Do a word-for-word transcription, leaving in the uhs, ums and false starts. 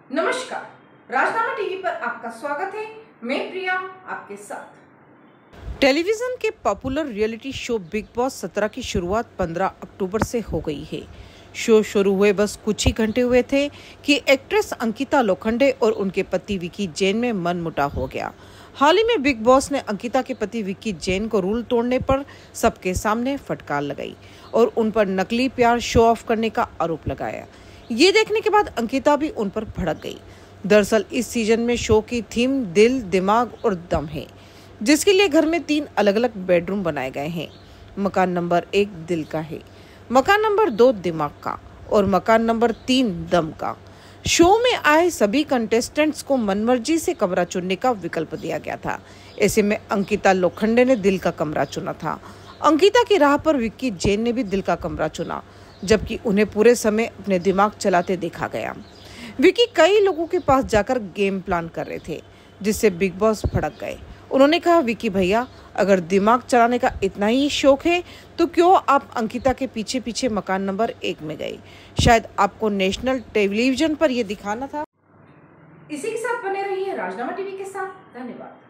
नमस्कार, राजनामा टीवी पर आपका स्वागत है। मैं प्रिया आपके साथ। टेलीविजन के popular reality show Bigg Boss सत्रह की शुरुआत पंद्रह अक्टूबर से हो गई है। शो शुरू हुए बस कुछ ही घंटे हुए थे कि एक्ट्रेस अंकिता लोखंडे और उनके पति विकी जैन में मनमुटाव हो गया। हाल ही में बिग बॉस ने अंकिता के पति विकी जैन को रूल तोड़ने पर सबके सामने फटकार लगाई और उन पर नकली प्यार शो ऑफ करने का आरोप लगाया। ये देखने के बाद अंकिता भी उन पर भड़क गई। दरअसल इस सीजन में शो की थीम दिल, दिमाग और दम है, जिसके लिए घर में तीन अलग अलग बेडरूम बनाए गए हैं। मकान नंबर एक दिल का है, मकान नंबर दो दिमाग का और मकान नंबर तीन दम का। शो में आए सभी कंटेस्टेंट्स को मनमर्जी से कमरा चुनने का विकल्प दिया गया था। ऐसे में अंकिता लोखंडे ने दिल का कमरा चुना था। अंकिता की राह पर विक्की जैन ने भी दिल का कमरा चुना, जबकि उन्हें पूरे समय अपने दिमाग चलाते देखा गया। विक्की कई लोगों के पास जाकर गेम प्लान कर रहे थे, जिससे बिग बॉस भड़क गए। उन्होंने कहा, विक्की भैया, अगर दिमाग चलाने का इतना ही शौक है तो क्यों आप अंकिता के पीछे पीछे मकान नंबर एक में गए? शायद आपको नेशनल टेलीविजन पर यह दिखाना था। इसी के साथ बने रहिए राजनामा टीवी के साथ। धन्यवाद।